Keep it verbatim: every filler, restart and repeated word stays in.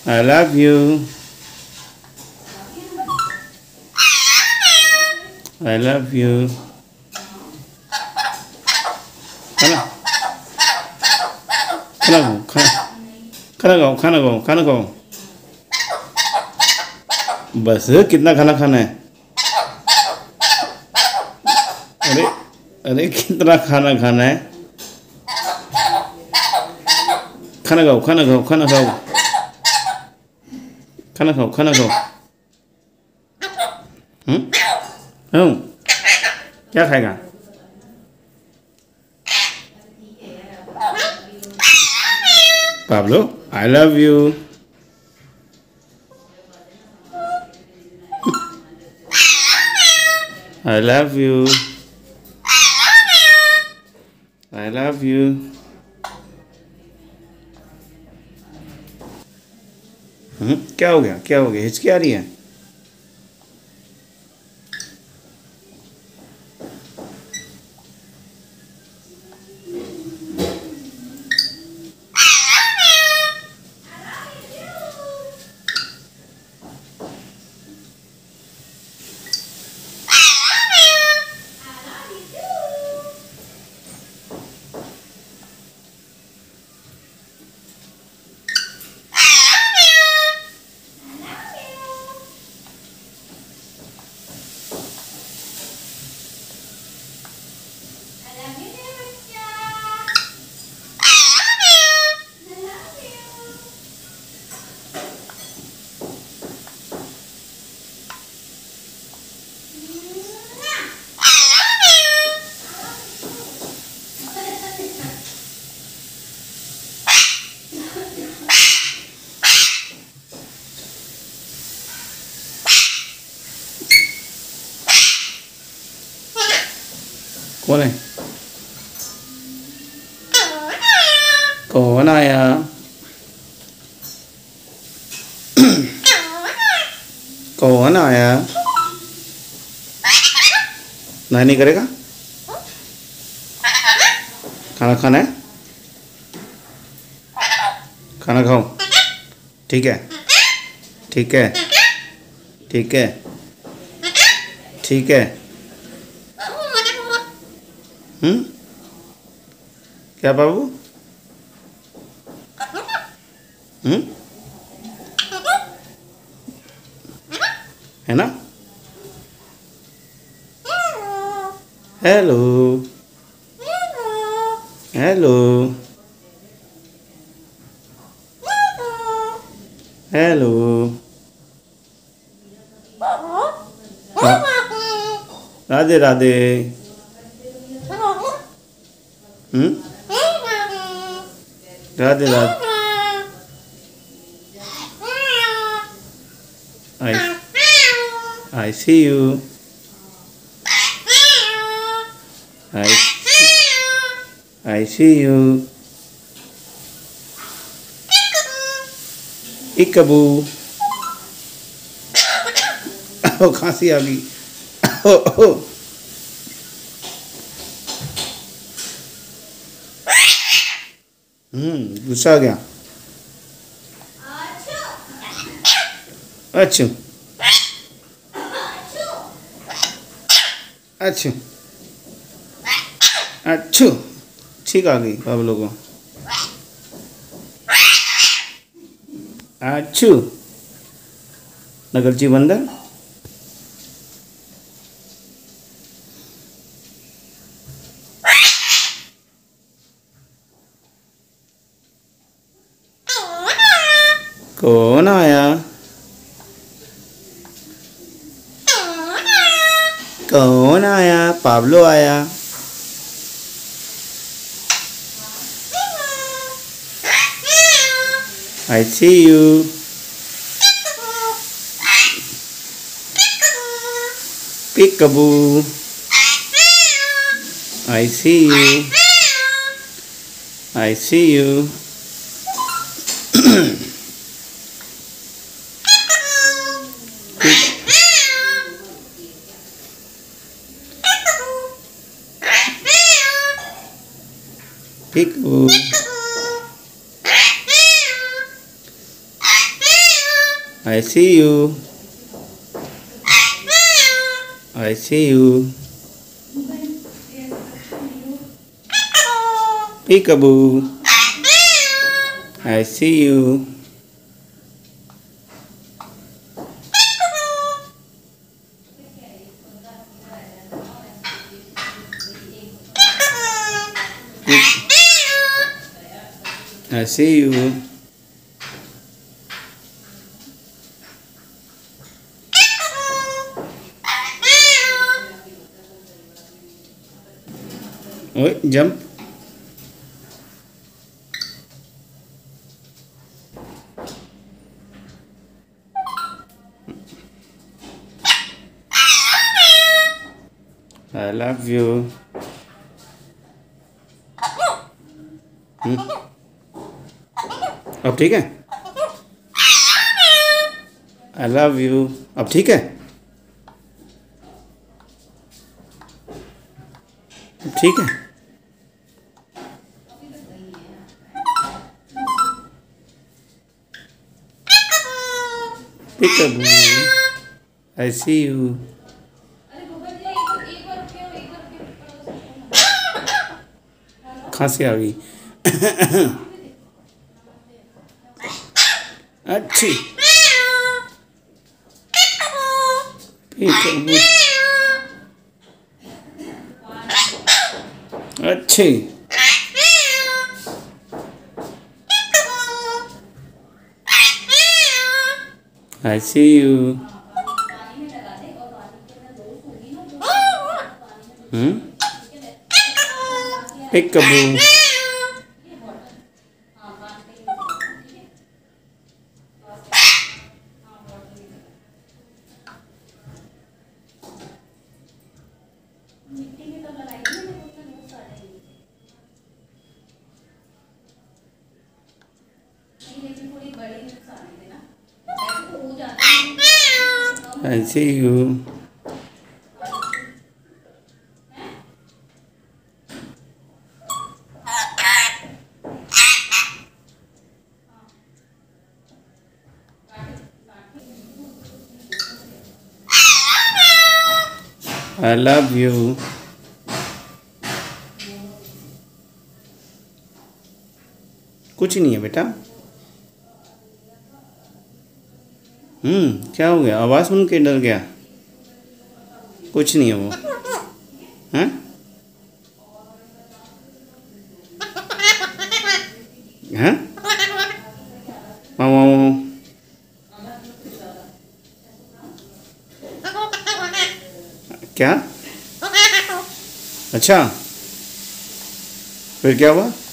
I love you. I love you. खाना खाना खाओ खाना खाओ खाना खाओ खाना खाओ। बस कितना खाना खाना है? अरे अरे कितना खाना खाना है? खाना खाओ खाना खाओ खाना खाओ खाना खाओ खाना खाओ। हम्म हम्म क्या खाएगा? Pablo, I love you. I love you. I love you. हम्म क्या हो गया क्या हो गया हिचकी आ रही है? कौन है? कौन आया? कौन आया? नहीं करेगा? खाना खाना है? खाना खाओ। ठीक है ठीक है ठीक है ठीक है। हम्म क्या बाबू? हम्म है ना? Hello hello hello. Radhe Radhe. हम्म Radhe Radhe. I I see you. I I see you. इकबू। ओ खांसी आ गई। ओ ओ हम्म गुस्सा आ गया। अच्छा अच्छा अच्छा ठीक आ गई आप लोगों। अच्छू नगरची बंदर। कौन आया? कौन आया? पाब्लो आया। I see you. Peekaboo. I see you. I see you. Peekaboo. I see you. I see you. Peekaboo. I see you. I see you. Oi, jump. I love you. Hmm? अब ठीक है? I love you. अब ठीक है? अब ठीक है? Peekaboo. I see you. खांसी आ गई। अच्छी। Peekaboo. अच्छी। I see you. Hmm? Peekaboo. I see you. I love you. कुछ नहीं है बेटा। हम्म क्या हो गया? आवाज़ सुन के डर गया? कुछ नहीं है वो। हैं? हैं? मामा क्या? अच्छा, फिर क्या हुआ?